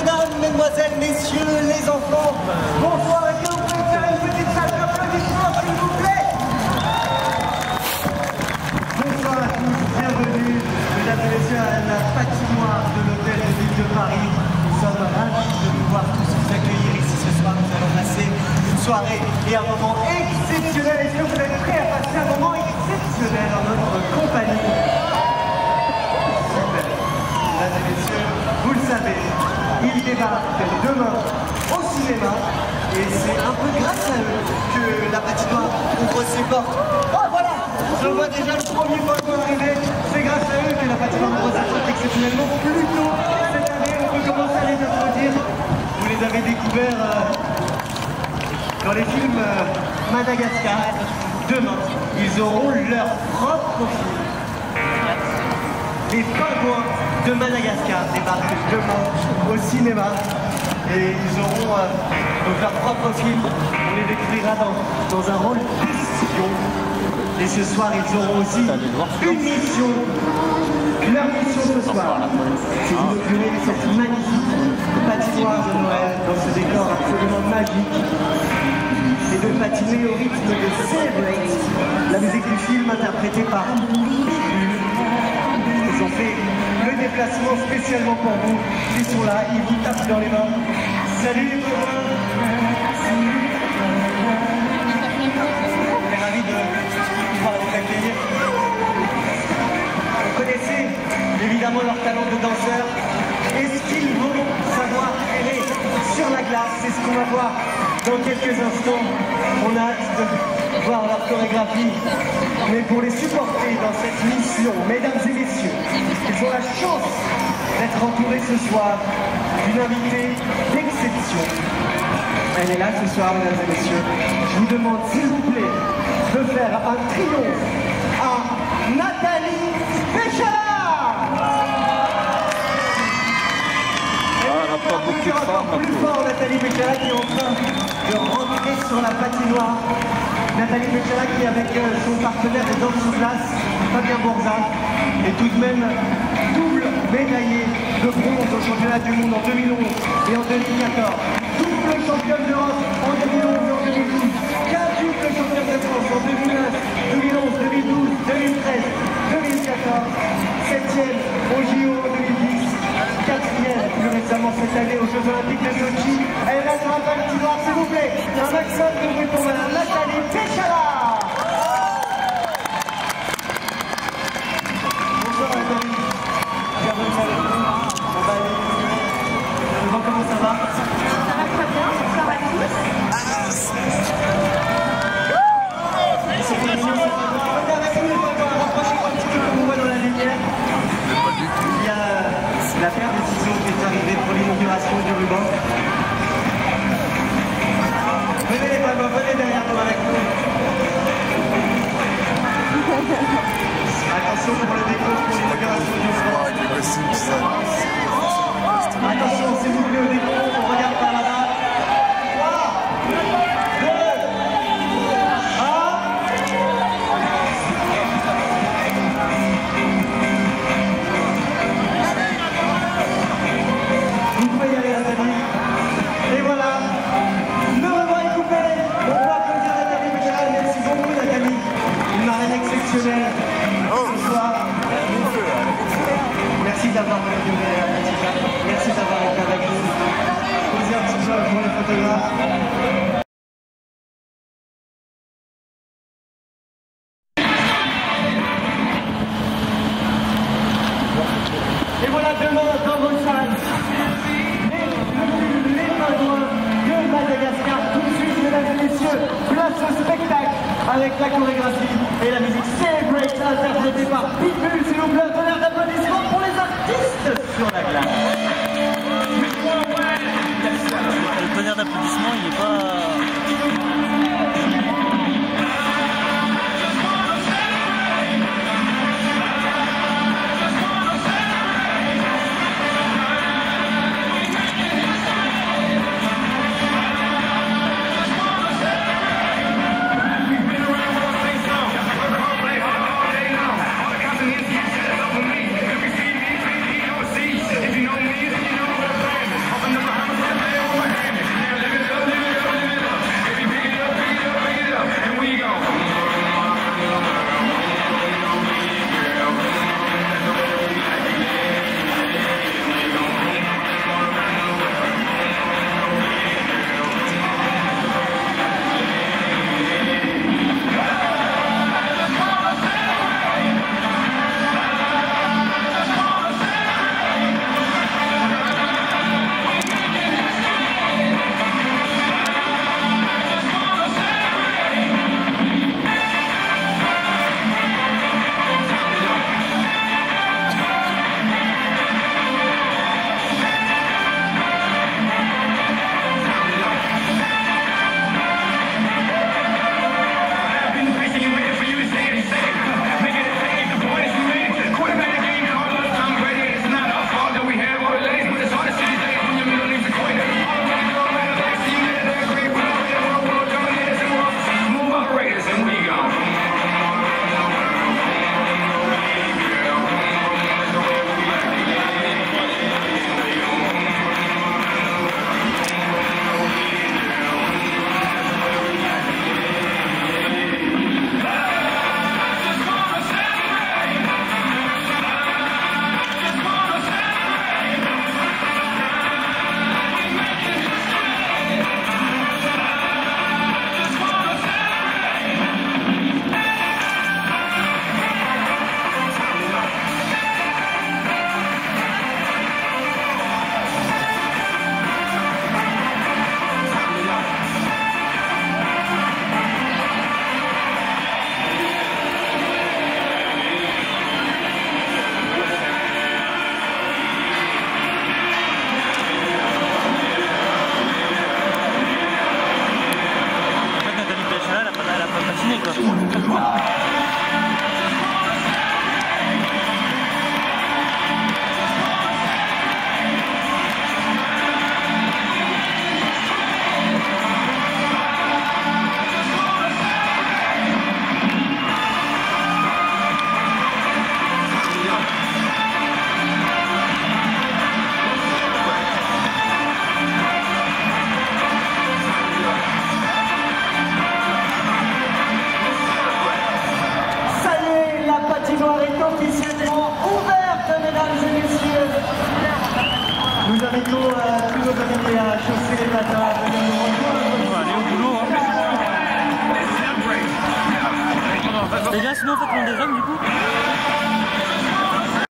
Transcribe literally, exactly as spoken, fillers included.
mesdames, mesdemoiselles, messieurs, les enfants, bonsoir et que vous pouvez faire une petite salle d'applaudissements s'il vous plaît. Bonsoir à tous, bienvenue, mesdames et messieurs, à la patinoire de l'hôtel de ville de Paris. Nous sommes ravis de pouvoir tous vous accueillir ici ce soir. Nous allons passer une soirée et un moment exceptionnel. Est-ce que vous êtes prêts à passer un moment exceptionnel en notre compagnie? Super. Mesdames et messieurs, vous le savez, ils débarquent demain au cinéma et c'est un peu grâce à eux que la patinoire ouvre ses portes. Oh voilà, je vois déjà le premier photo arriver. C'est grâce à eux que la patinoire ouvre ses portes exceptionnellement plus tôt cette année. On peut commencer à les applaudir. Vous les avez découverts euh, dans les films euh, Madagascar. Demain, ils auront leur propre film. Les pingouins de Madagascar débarquent demain au cinéma et ils auront euh, donc leur propre film. On les découvrira dans, dans un rôle d'espion. Et ce soir, ils auront aussi une mission. Leur mission ce soir, c'est d'inaugurer cette magnifique patinoire de Noël dans ce décor absolument magique et de patiner au rythme de Celebrate, la musique du film interprétée par Ils ont fait le déplacement spécialement pour vous. Ils sont là, ils vous tapent dans les mains. Salut les copains. On est ravis de pouvoir les accueillir. Vous connaissez évidemment leur talent de danseur. Est-ce qu'ils vont savoir errer sur la glace? C'est ce qu'on va voir dans quelques instants. On a hâte de voir leur chorégraphie. Mais pour les supporter dans cette mission, mesdames et messieurs, ils ont la chance d'être entourés ce soir d'une invitée d'exception. Elle est là ce soir, mesdames et messieurs. Je vous demande, s'il vous plaît, de faire un triomphe à Nathalie Péchala. Ah, pas beaucoup de femmes. Plus fort, Nathalie Péchala qui est en train de rentrer sur la patinoire. Nathalie Péchala qui, avec son partenaire de danse sous glace, Fabien Bourza, est tout de même double médaillée de bronze au championnat du monde en deux mille onze et en deux mille quatorze. Double championne d'Europe en deux mille onze et en deux mille douze. Quadruple championne de France en deux mille neuf, deux mille onze, deux mille douze, deux mille treize, deux mille quatorze. Septième au J O en deux mille dix. Quatrième plus récemment cette année aux Jeux Olympiques de Sochi. Elle reste sur la patinoire, s'il vous plaît. Un maximum de bruit pour madame Nathalie Péchala. Bonjour Nathalie. Bienvenue avec nous. On va aller. Comment ça va? Ça va très bien, bonsoir à tous. Regardez avec nous, rapprochez-vous un petit peu comme on voit dans la lumière. Il y a la paire de ciseaux qui est arrivée pour l'inauguration du ruban. Venez les pingouins, venez derrière nous avec nous. Attention pour le déco, pour l'inauguration du ruban. Attention s'il vous plaît au déco, on regarde par là-bas. trois, deux, un. Vous pouvez y aller, Nathalie. Et voilà, le ruban est coupé. On peut applaudir Nathalie Péchala. Merci beaucoup, Nathalie. Une marraine exceptionnelle ce soir. Merci d'avoir inauguré la patinoire. Merci d'avoir été avec nous. Posez un petit peu pour les photographes. Et voilà demain dans vos salles, les, les pingouins de Madagascar. Tout de suite, mesdames et messieurs, place au spectacle avec la chorégraphie et la musique Celebrate interprétée par Pitbull. S'il vous plaît, un tonnerre d'applaudissements pour les artistes sur la glace. Le tonnerre d'applaudissements, il n'est pas... If you know me, you know the plan. Open the patinoire est officiellement ouverte, mesdames et messieurs. Nous invitons euh, tous nos invités à chausser les patins, à venir nous rejoindre. On va aller au boulot. Hein. Les gars, sinon on fait qu'on des hommes du coup.